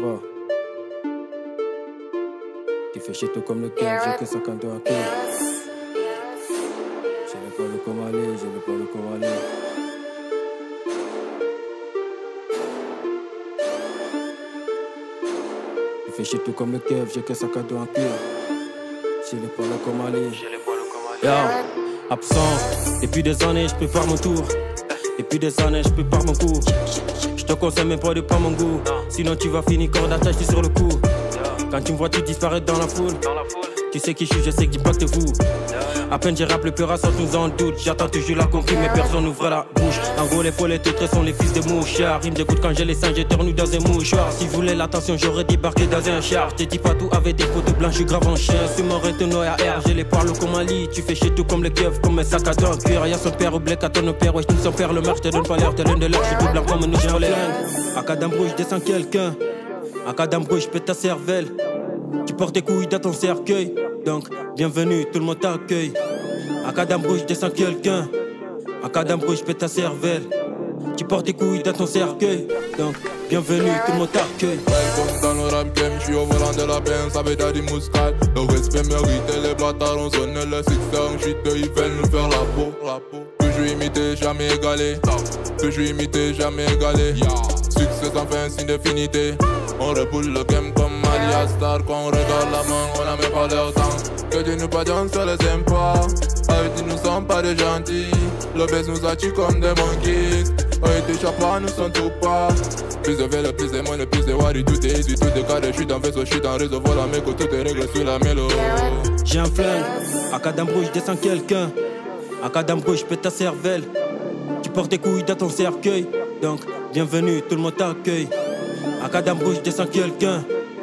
pas. Tu fais chier tout comme le cœur, j'ai que 50 ans à cœur. Je n'ai pas le comment aller, je n'ai pas le comment aller. Tu fais chier tout comme le cœur, j'ai que 50 ans à cœur. Je n'ai pas le comment aller. Yo, absent, depuis des années, je prépare mon tour. Depuis des années, je prépare mon cours. Je te conseille même pas de pas mon goût. Sinon tu vas finir corde attaché sur le cou. Quand tu me vois, tu disparais dans la foule. Tu sais qui je suis, je sais que vous. À peine j'ai rap, le peur sans tous en doute. J'attends toujours la conquête, mais personne n'ouvre la bouche. En gros, les folles et les sont les fils de mouchards. Ils me dégoûtent quand j'ai les seins, j'éternue dans un mouchoir. Si vous voulez l'attention, j'aurais débarqué dans un char. Je te dis pas tout avec des potes blancs, je suis grave en chien. C'est mon retour à R, j'ai les poils comme Ali. Tu fais chier tout comme les keufs, comme un sac à dos en cuir. Y'a son père au blé, à ton père, wesh, nous son père, le marche, te donne pas l'air, te donne de l'air. Je suis tout blanc comme un nouveau les langues. À Cadambrouille, je descends quelqu'un. À Cadambrouille, je pète ta cervelle. Tu portes tes couilles dans ton cercueil. Donc, bienvenue, tout le monde t'accueille. À Cadambrouille, je descends quelqu'un. À Cadambrouille, je pète ta cervelle. Tu portes tes couilles dans ton cercueil. Donc, bienvenue, tout le monde t'accueille. Welcome dans le rap game, je suis au volant de la Benz avec Daddy Mouscal. Le respect mérite, les bâtards on sonne le succès. En chute, ils veulent nous faire la peau. Que je imité, jamais égalé. Que je imité, jamais égalé. Succès sans fin, signe d'infinité. On reboule le game comme Malia Star. Quand on regarde la main, on n'a même pas leur temps. Que Dieu nous pardonne, ça les aime pas. Avec nous sommes pas des gentils. Le baisse nous a tués comme des monkeys. Avec des chapeaux, nous sommes tout pas. Plus de vélo, plus de money, plus de wari, tout est easy, tout est carré. J'suis dans vaisseau, j'suis dans réseau, voilà mes tout est réglé sous la mélo. J'ai un flingue, à Cadambrouille, je descends quelqu'un. À Cadambrouille, je pète ta cervelle. Tu portes tes couilles dans ton cercueil. Donc, bienvenue, tout le monde t'accueille. À Cadambrouille, je descends quelqu'un.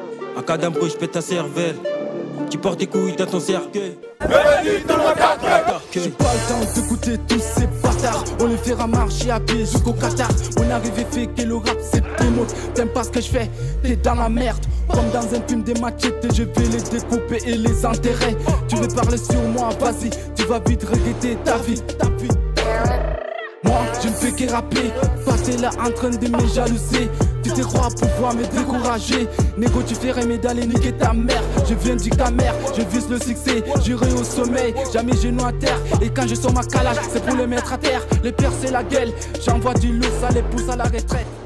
À Cadambrouille, je pète ta cervelle. Tu portes tes couilles dans ton cercueil. Bienvenue, tout le monde t'accueille. J'ai pas le temps d'écouter tous ces bâtards. On les fera marcher à pied jusqu'au Qatar. Mon arrivée fait que le rap c'est tes mots. T'aimes pas ce que je fais, t'es dans la merde. Comme dans un film des machettes, je vais les découper et les enterrer. Tu veux parler sur moi, vas-y, tu vas vite regretter ta vie. Moi, je ne fais que rapper. Toi, t'es là en train de me jalouser. Tu te crois pouvoir me décourager. Négo, tu ferais mes d'aller niquer ta mère. Je viens du ta mère, je vise le succès. J'irai au sommeil, jamais genou à terre. Et quand je sors ma calage, c'est pour les mettre à terre. Les pères, c'est la gueule. J'envoie du lourd, ça les pousse à la retraite.